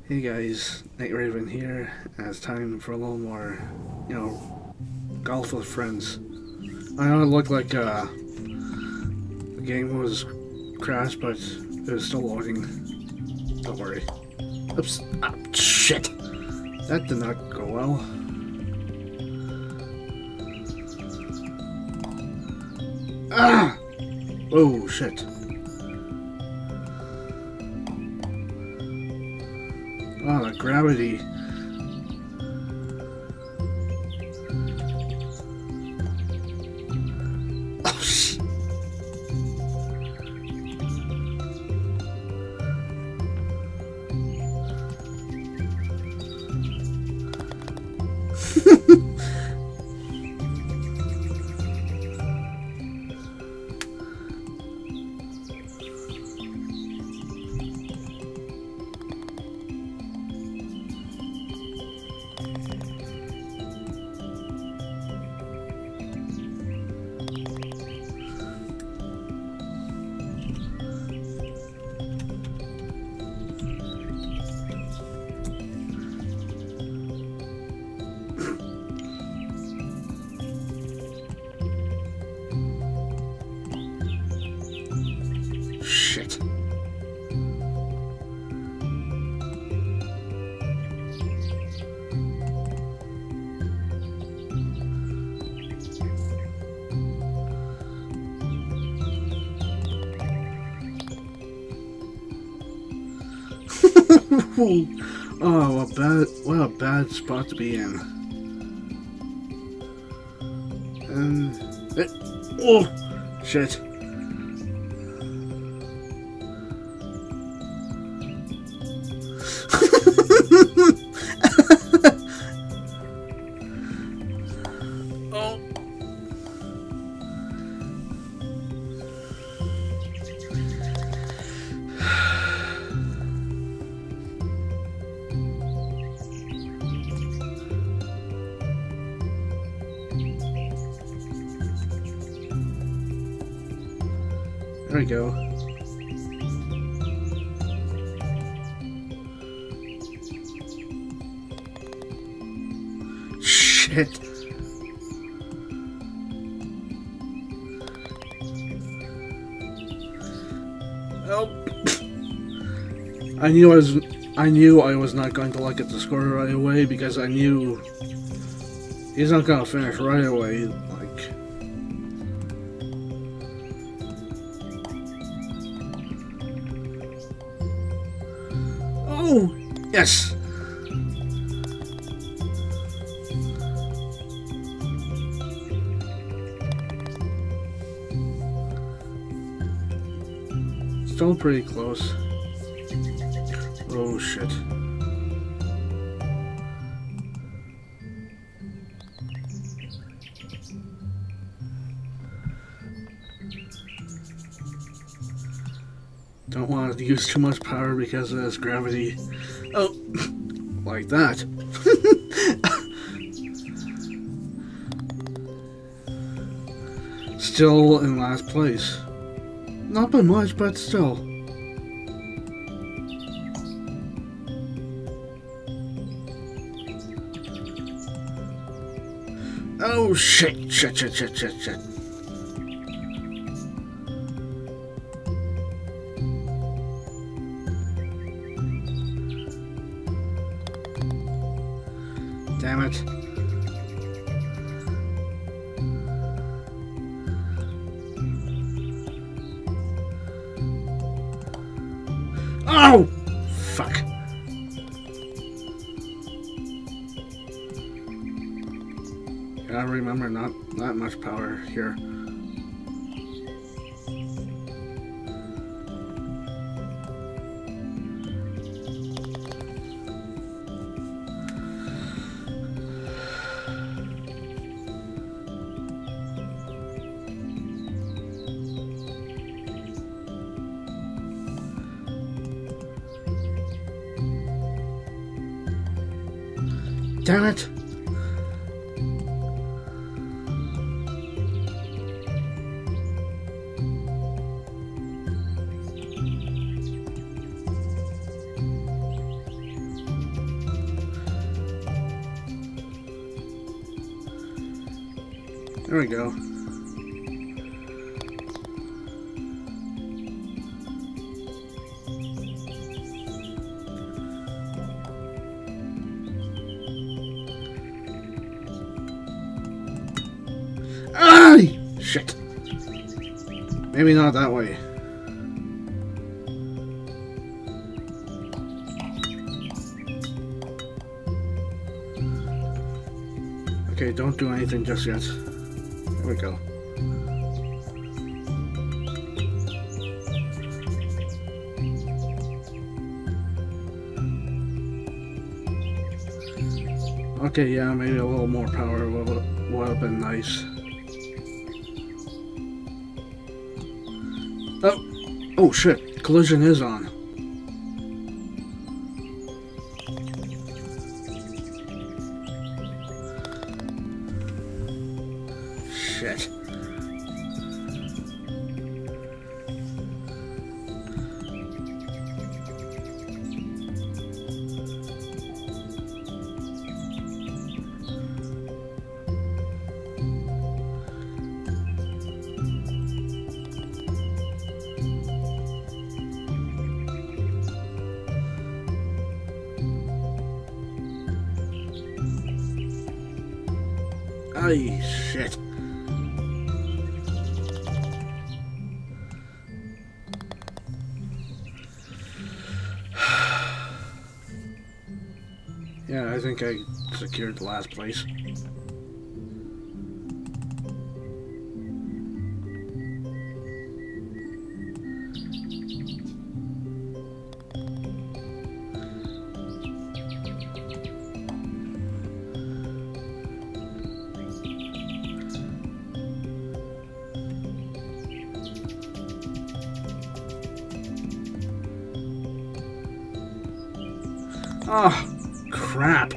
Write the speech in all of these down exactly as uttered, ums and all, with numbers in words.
Hey guys, Night Raven here, and it's time for a little more, you know, golf with friends. I know it looked like uh, the game was crashed, but it was still loading. Don't worry. Oops. Ah, shit! That did not go well. Ah! Oh, shit. Oh, the gravity. Oh, shit. Shit. Oh, what bad, what a bad spot to be in. And it, oh, shit. Oh. There we go. Shit. Oh. I knew I was I knew I was not going to look at the score right away because I knew he's not gonna finish right away. Like, oh yes. Still pretty close. Oh shit. Don't want to use too much power because of this gravity. Oh, like that. Still in last place. Not by much, but still. Oh shit, shit, shit, shit, shit, shit. Damn it. Oh! Fuck. Gotta remember, not that much power here. Damn it! There we go. Ay! Shit. Maybe not that way. Okay, don't do anything just yet. There we go. Okay, yeah, maybe a little more power would, would have been nice. Oh! Oh shit, collision is on. Shit. Ay, shit. Yeah, I think I secured the last place. Oh, crap.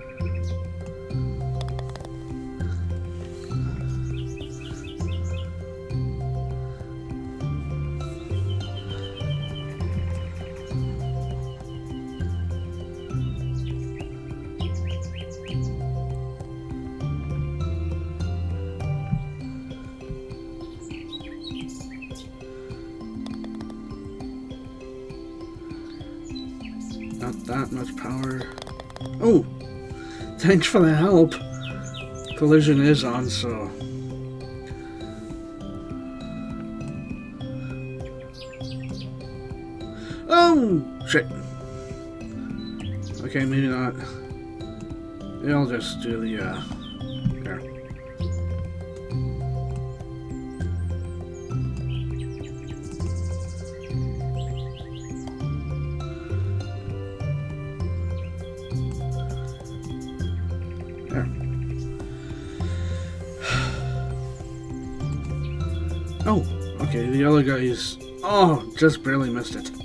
Not that much power. Oh! Thanks for the help! Collision is on, so... Oh! Shit! Okay, maybe not. Maybe I'll just do the, uh... there. There. Oh, okay, the other guy's... Oh, just barely missed it.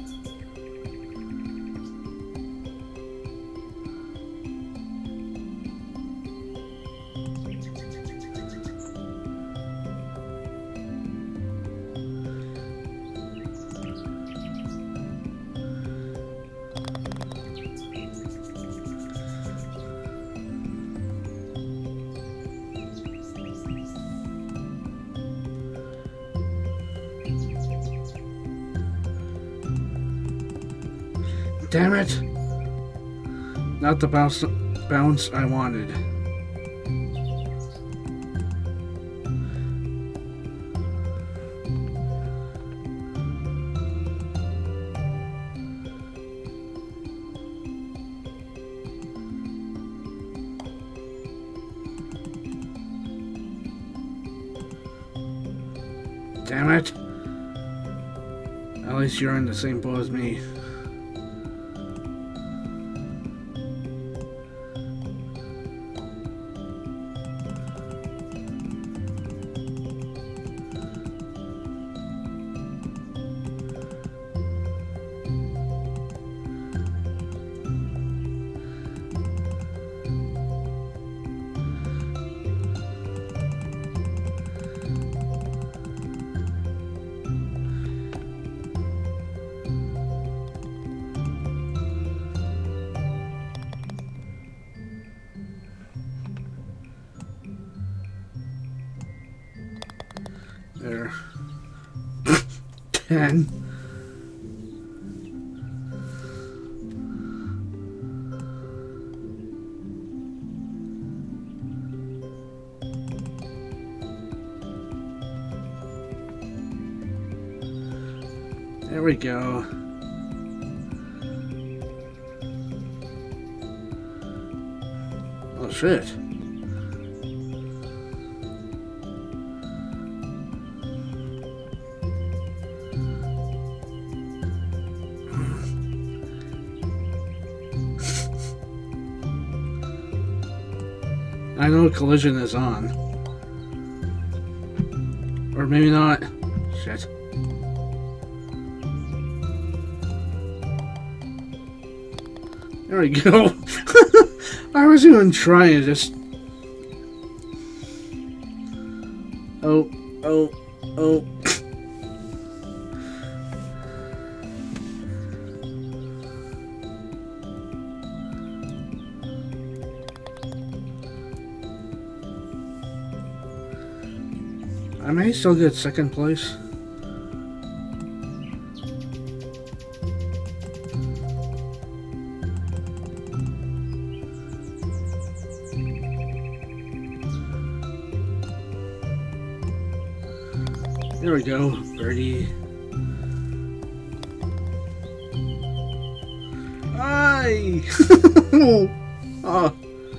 Damn it! Not the bounce, bounce I wanted. Damn it! At least you're in the same boat as me. There. ten. There we go. Oh shit. I know collision is on. Or maybe not. Shit. There we go. I was even trying to just... Oh, oh, oh. I may still get second place. There we go, birdie. Aye! Oh.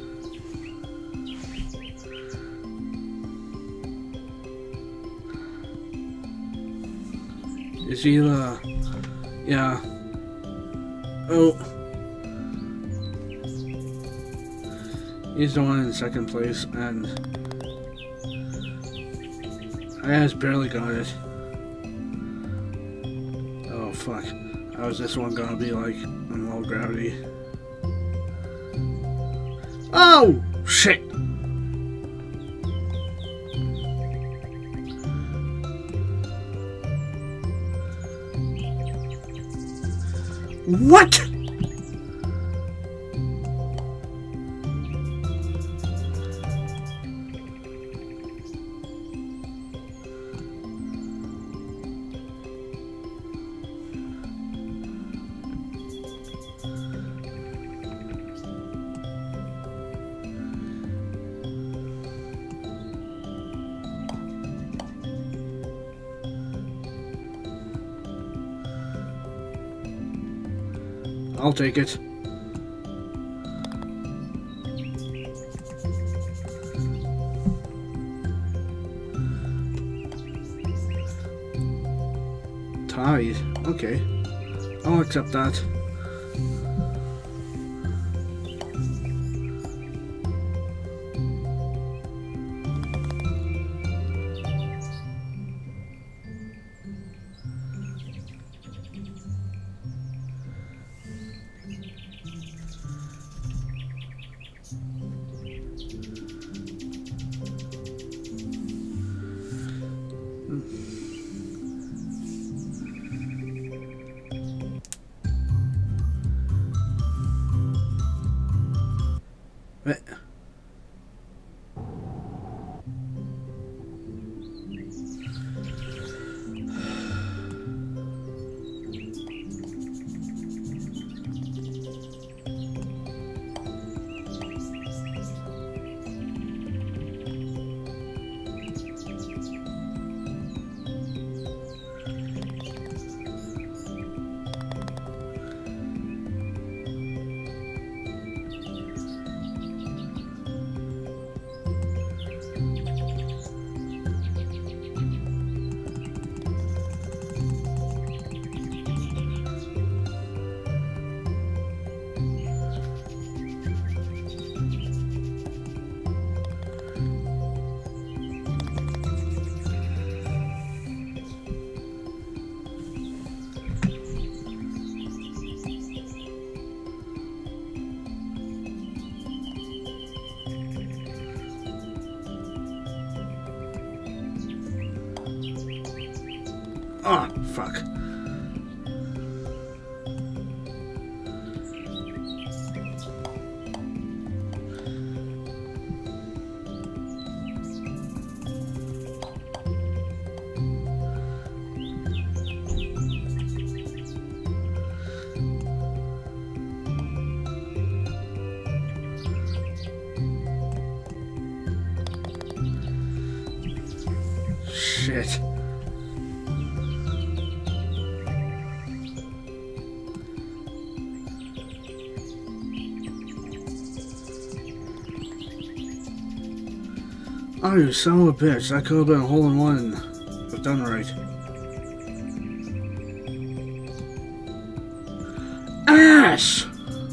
Is he the... Yeah. Oh. He's the one in second place, and... I just barely got it. Oh, fuck. How is this one gonna be like in low gravity? Oh! Shit! What?! I'll take it. Tied. Okay. I'll accept that. But oh, fuck. shit. Oh, you son of a bitch. That could have been a hole in one. If done right. Ass!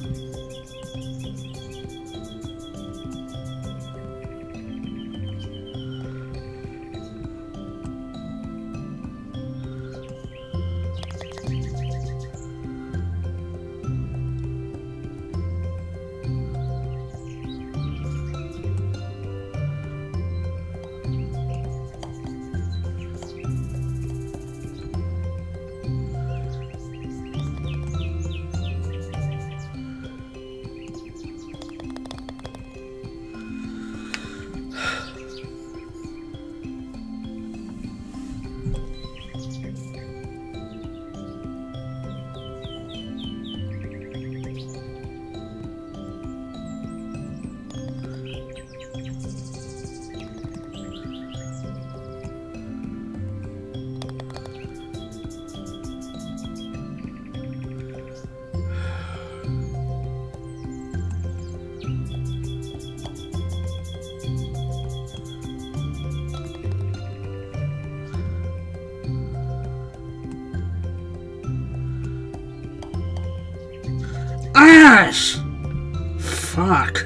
Ass! Fuck.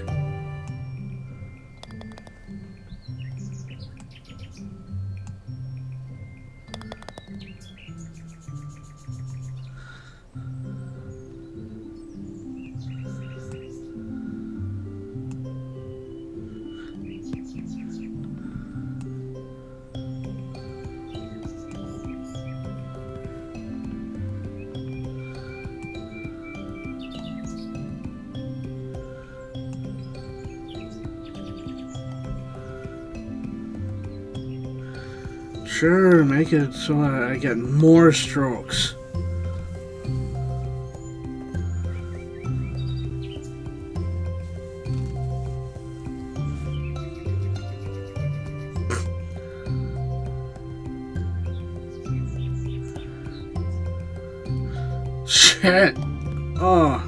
Sure, make it so I get more strokes. Shit! Oh.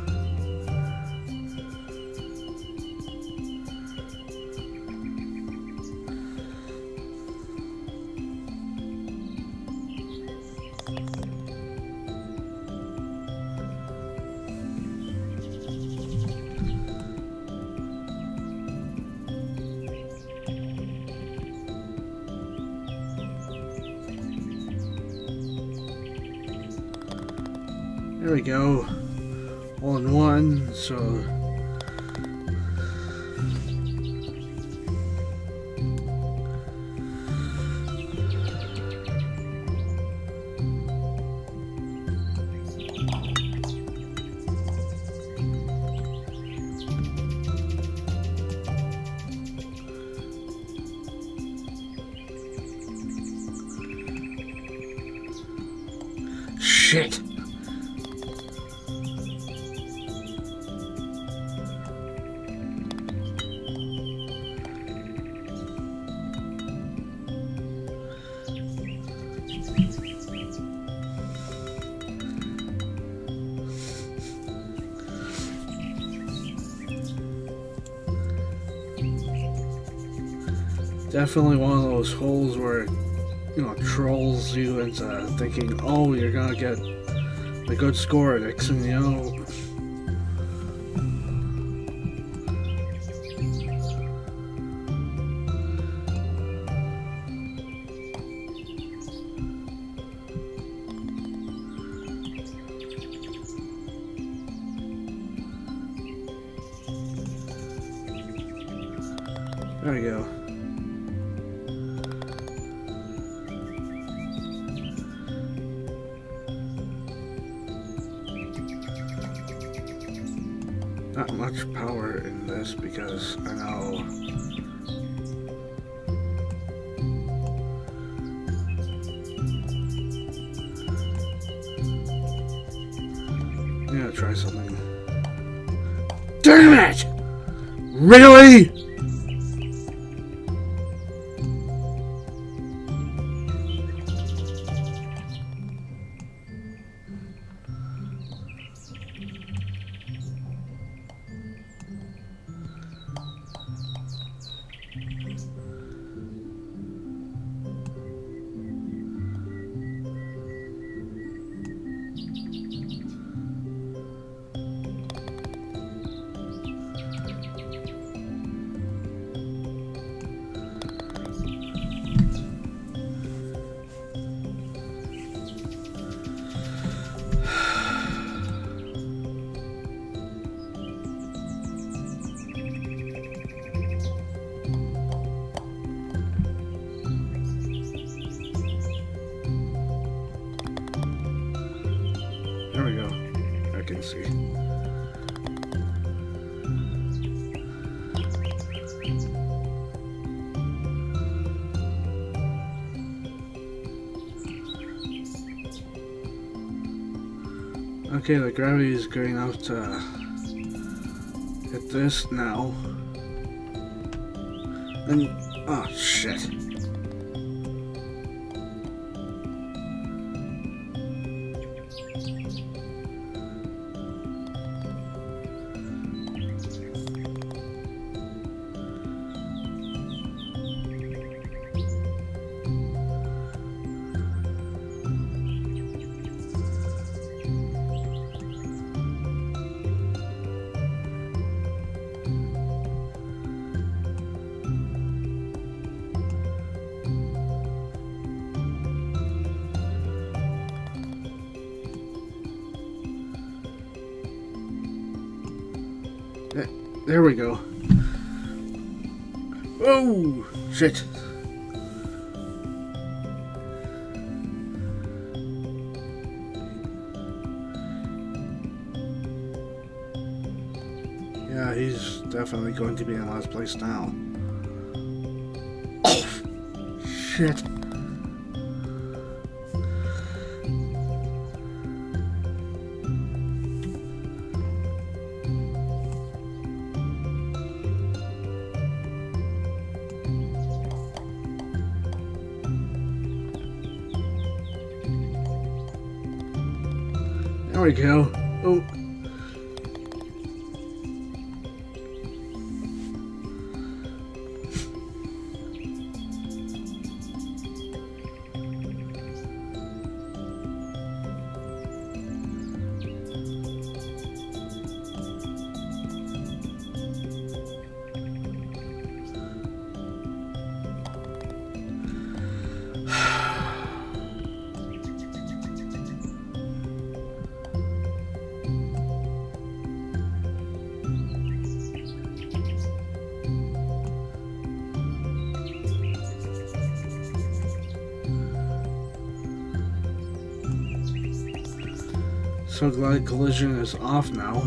There we go. All in one, so shit. Definitely one of those holes where, you know, trolls you into thinking, oh, you're gonna get a good score. Next thing you know, there we go. Not much power in this because I know I'm gonna try something. Damn it! Really? Okay, the gravity is going out to hit this now. And, oh shit. There we go. Oh, shit. Yeah, he's definitely going to be in last place now. Oh, shit. There we go. Oh. So glad collision is off now.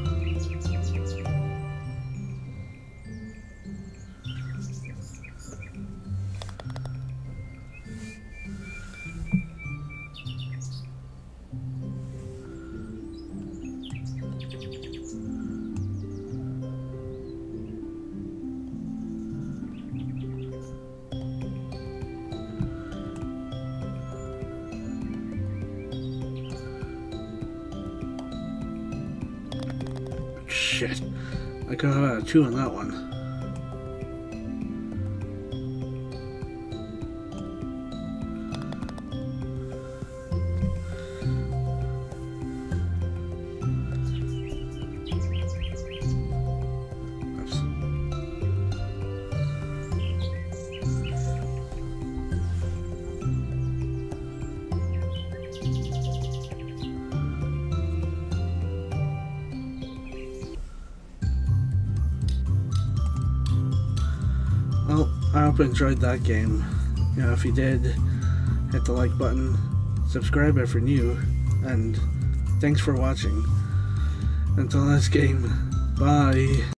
Shit. I could have had a two on that one. Well, I hope you enjoyed that game. You know, if you did, hit the like button, subscribe if you're new, and thanks for watching. Until next game, bye.